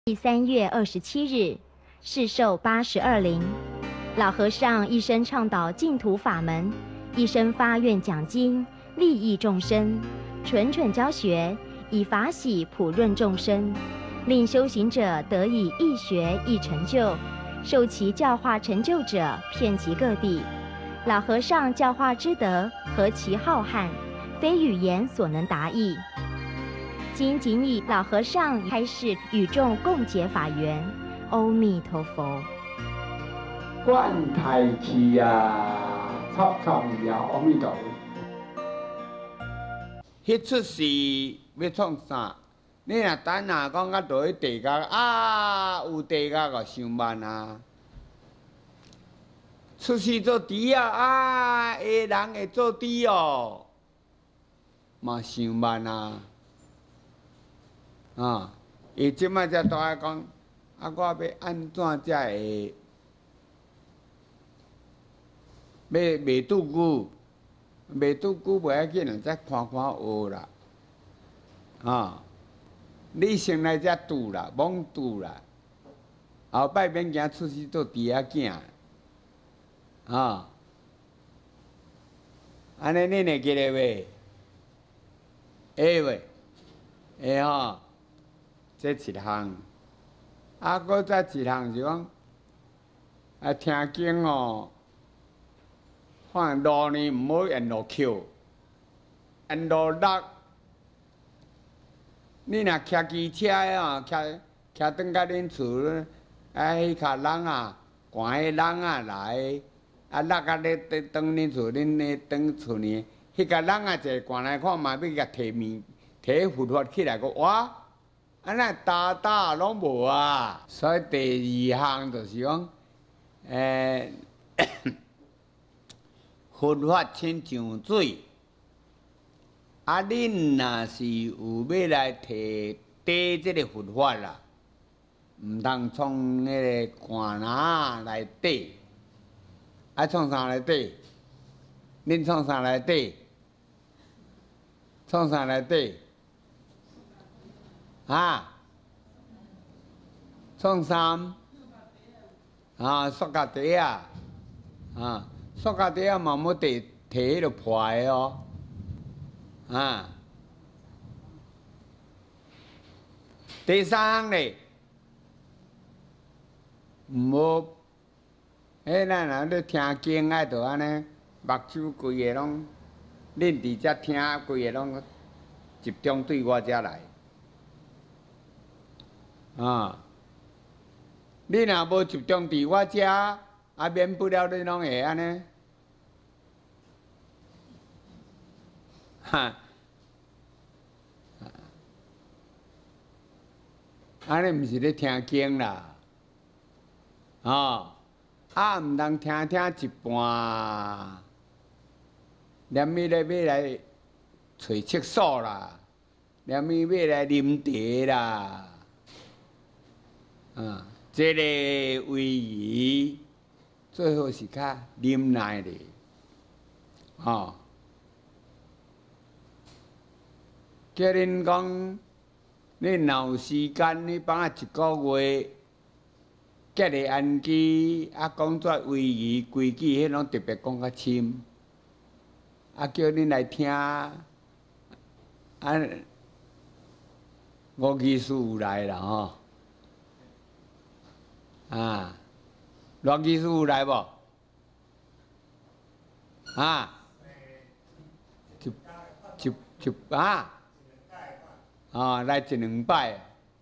第3月27日，世寿82龄。老和尚一生倡导净土法门，一生发愿讲经，利益众生，谆谆教学，以法喜普润众生，令修行者得以易学易成就，受其教化成就者遍及各地。老和尚教化之德何其浩瀚，非语言所能达议。今谨以老和尚开示与众共结法缘，阿弥陀佛。 观太虚啊，操操呀，阿弥陀佛。迄出事要创啥？你若等下讲到倒去地角啊，有地角就上慢啊。出世做猪啊，下人会做猪哦，嘛上慢啊。啊！伊即摆才大爱讲，啊，我要安怎才会？袂拄久，袂拄久袂要紧啦，才看看学啦。啊！你先来才拄啦，罔拄啦。后摆免惊出世做猪仔囝。啊！安尼恁会记得袂？会袂？会吼。这一项，啊，搁再一项是讲，啊，听经哦，看路呢毋好沿路扣，沿路落。你若骑机车的哦，骑转到恁厝，啊，迄卡人啊，赶迄人啊来，啊，落啊咧转恁厝，恁咧转厝呢，迄个人啊坐赶来看嘛，要甲摕佛法起来个哇！安尼打拢无啊，所以第二项就是讲，佛法亲像水，啊，恁若是有要来摕底即个佛法啦，毋通从迄个罐篮来底，啊，创啥来底？恁创啥来底？创啥来底？啊，创衫啊，塑胶袋啊，啊，塑胶袋啊，嘛要摕迄落破的哦，啊。第三项咧，毋好，咱若咧听经爱着安尼，目睭规个拢，恁伫遮听规个拢集中对我遮来。啊！你若无集中伫我遮，啊，免不了你拢会安尼，哈！安尼毋是咧听经啦，啊！啊，毋通听一半，连伊咧要来找厕所啦，连伊要来啉茶啦。啊，这个位移最好是较忍耐的，吼。叫恁讲，你若有时间，你放啊一个月，隔个安基啊，工作位移规矩，迄拢特别讲较深，啊，叫恁来听，啊，五技师有来啦吼。啊，罗技师有来无？啊，啊，来一两摆，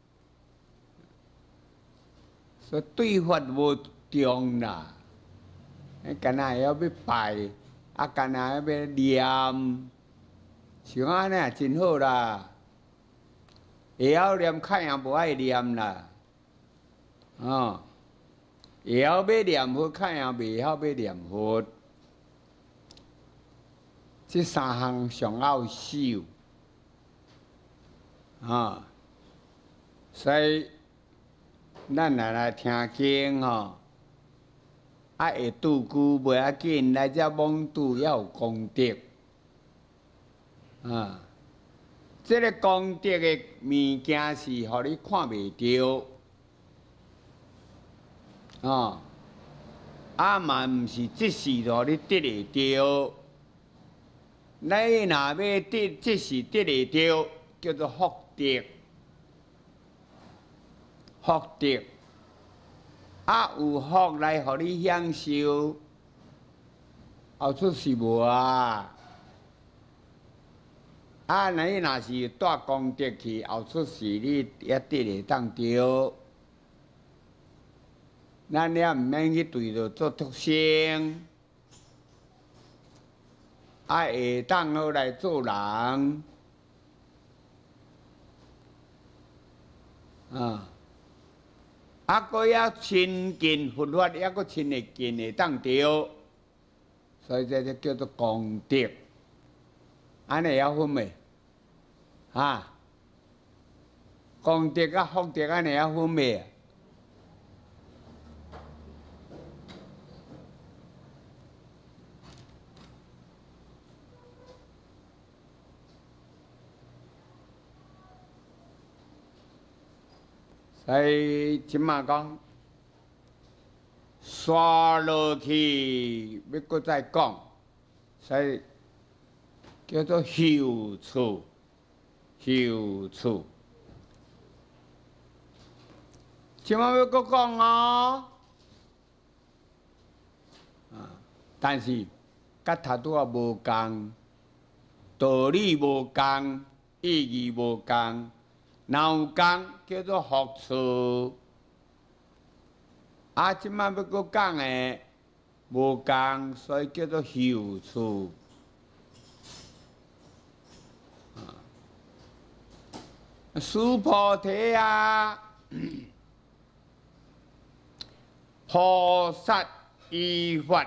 所以对法无中啦，干那要拜，啊，干那要念，像安尼也真好啦，会晓念，较也无爱念啦，哦。会晓要念佛，较也袂晓要念佛，这三项上要修啊。所以咱来听经吼，啊会拄久袂要紧，来遮罔拄也有功德啊。这个功德的物件是互你看袂着。 哦，啊嘛毋是即时咯，你得会着。你若要得即时得会着，叫做福德。福德啊，有福来互你享受，后出是无啊？啊，你若是带功德去，后出是你也得会当着。咱也毋免去对着做畜生，啊，会当好来做人啊。啊，佫要亲近佛法，还佫亲会近会当着，所以这就叫做功德。安尼晓分袂？啊，功德甲福德安尼晓分袂？所以即马讲，刷落去要佫再讲，所以叫做后处，后处。即马要佫讲哦，但是甲头拄仔无共，道理无共，意义无共。若有共叫做福处，啊，即摆要佫讲诶无共，所以叫做后处。须菩提啊，菩萨依法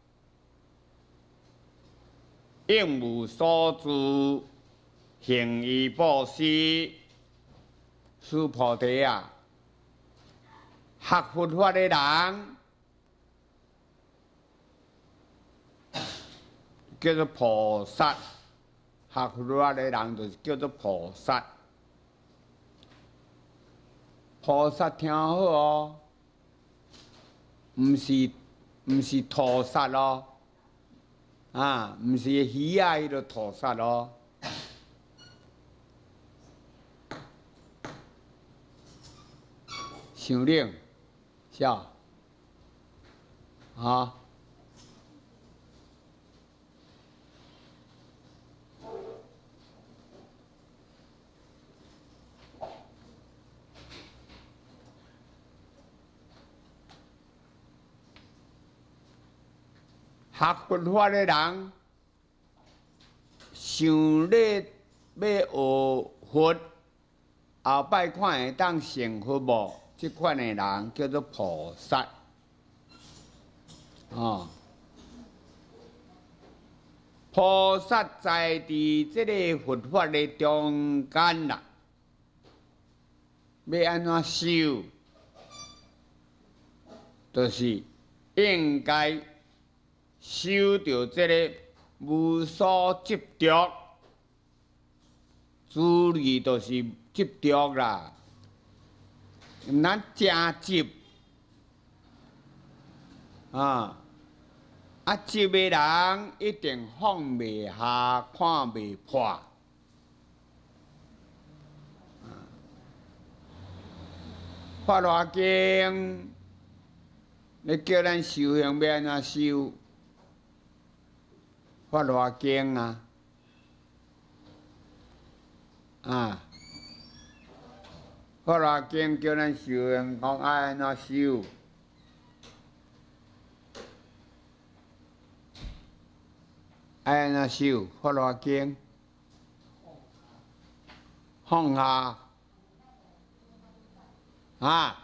应无所住，行于布施。须菩提啊，学佛法的人叫做菩萨，学佛法的人就是叫做菩萨。菩萨听好哦，毋是屠杀咯，啊，毋是鱼啊，迄个屠杀咯。想冷，笑，啊，学佛法的人，想咧要学佛，后摆看会当成佛无？即款的人叫做菩萨，哦。菩萨在伫即个佛法的中间啦，要安怎修？就是应该修到即个无所执着，主义就是执着啦。咱真执啊！啊，执的人一定放袂下，看袂破。法华经，你叫咱修行要安怎修？法华经啊，啊，法华经叫咱修行，讲爱安怎修？爱安怎修？法华经放下啊！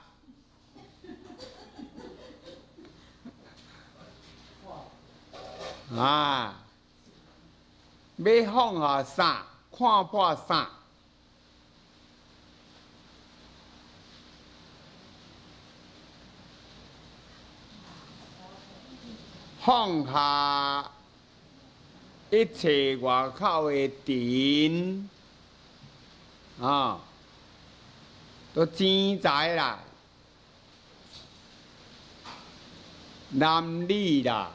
啊！要放下啥？看破啥？放下一切外口的尘啊，都钱财啦， 男女啦，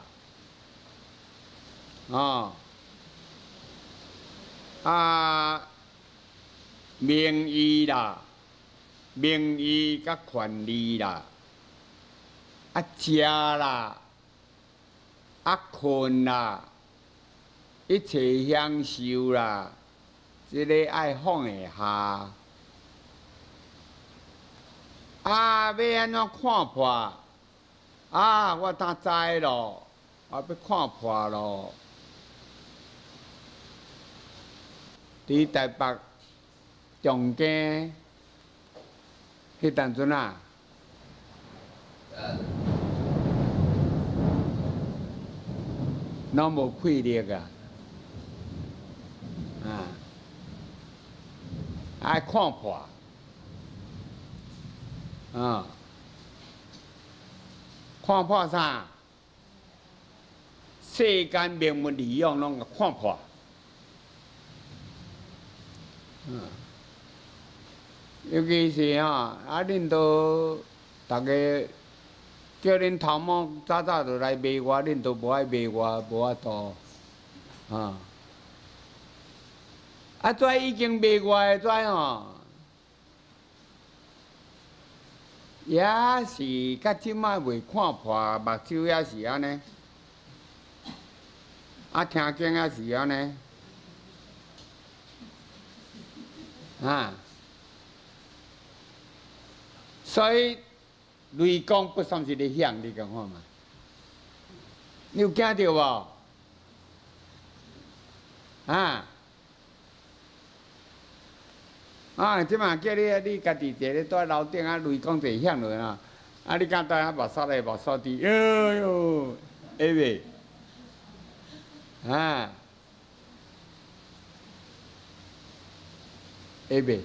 名誉啦，名誉甲权利啦，食啦，困啦，一切享受啦，这个爱放会下。要安怎看破？我当知咯，要看破咯。伫台北中间迄当阵啊，拢无气力啊，爱看破。看破啥？世间名门利用拢个看破。尤其是恁都大家叫恁头毛早早就来骂我，恁都无爱骂我，无法度。跩已经骂我的跩也是到即摆未看破，目睭也是安尼，听经也是安尼，所以雷公不算是咧响，你讲看嘛？你有惊到无？即马叫你家己坐咧在楼顶雷公坐响落你敢带目扫来目扫滴，哎哟，会袂？会袂？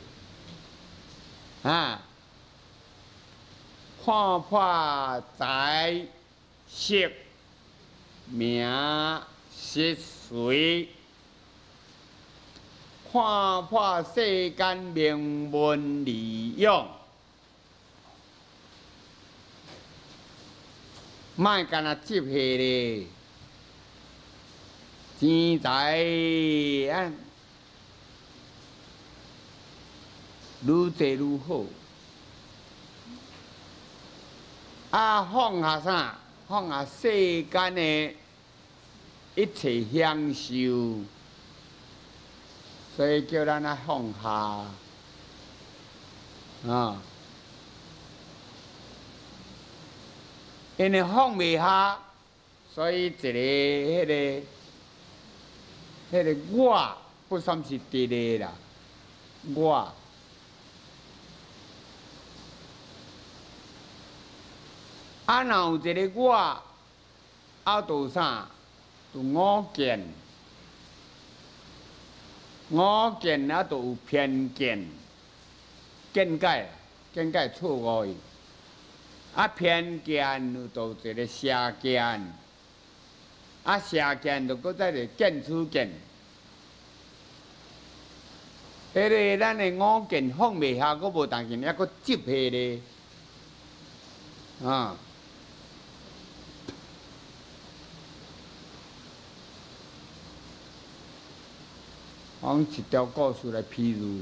看破财色名食睡。看破世间名闻利用，莫干那接下咧，钱财愈济愈好。放下啥？放下世间的一切享受。所以叫咱放下，因为放袂下，所以迄个我不算是直个啦，我。若有一个我，就有啥？就五见。五见就有偏见，见解错误去。偏见就有一个邪见，邪见就搁再个见取见。迄个咱的五见放袂下，搁无当时还搁执下咧，用一条故事来譬如，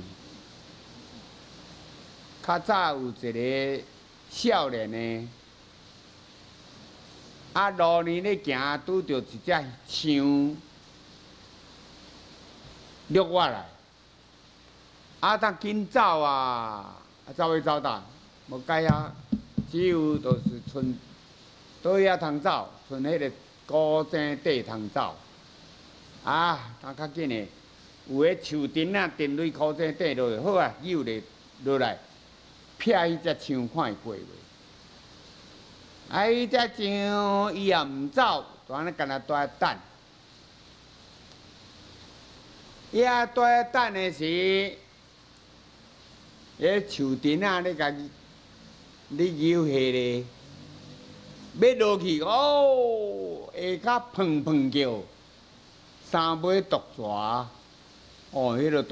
较早有一个少年的，路呢咧行，拄着一只象掠我来，当紧走走去走倒，无解只有就是剩倒遐通走，剩迄个古井底通走，当较紧的。有个树墩钉落古井底落，好扭咧落来，劈迄只象看伊过袂。迄只象伊也毋走，就安尼干那蹛等。伊蹛等的时，迄树墩咧甲你扭下咧，要落去下骹砰砰叫，三尾毒蛇。迄个